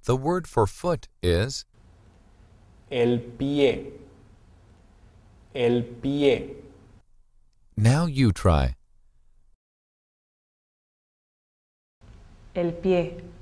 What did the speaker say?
The word for foot is el pie, el pie, Now you try. el pie,